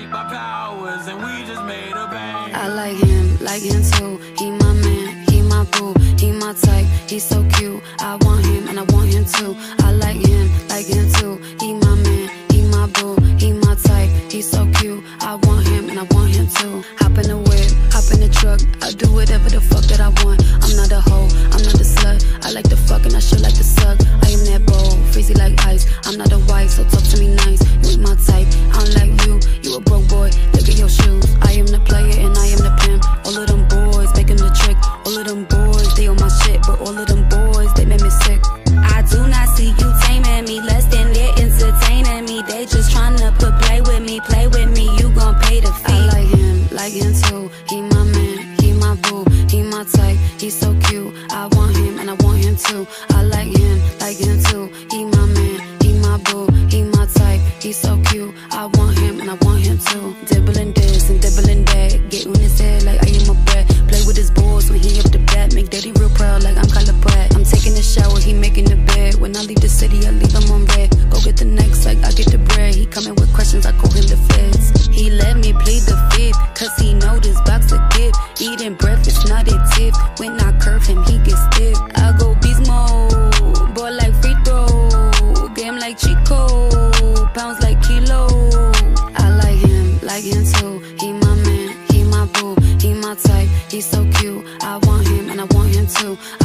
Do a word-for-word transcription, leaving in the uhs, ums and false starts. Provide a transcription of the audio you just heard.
take my powers and we just made a bang. I like him, like him too. He my man, he my boo, he my type. He's so cute, I want him and I want him too. I like him, like him too. He my man, he my boo, he my type. He's so cute, I want him and I want him too. Hop in the whip, hop in the truck, I do whatever the fuck that I want. I'm not a hoe, I'm not a slut. I like to fuck and I should like to suck. I am that bold, freezy like ice. I'm not a wife, so talk to me nice. You ain't my type, I don't like you. You a broke boy, look at your shoes. I am the player and I am the pimp. All of them boys make him the trick. All of them boys, they on my shit, but all of them boys, they make me sick. I do not see you taming me, less than they're entertaining me. They just tryna put play with me, play with me, you gon' pay the fee. I like him, like him too. He my man, he my boo, he my type. He's so cute, I want him and I want him too. I like him, like him too. He my man, he my boo, he my type. He's so cute, I want him and I want him too. Dibbling this and dibbling that, get on his head like I am a brat. Play with his balls when he up the bat, make daddy real proud like I'm Kyla Pratt. I'm taking a shower, he making the bed. When I leave the city, I leave him on red. Go get the next like I get the bread. He coming with questions, I call him the feds. He let me plead the fifth, cause he know this box a gift. Eating breakfast, not a tip. When I curve him, he gets stiff. I go beast mode, ball like free throw, game like Chico, pounds like kilo. I like him, like him too. He my man, he my boo, he my type. He's so cute, I want him and I want him too.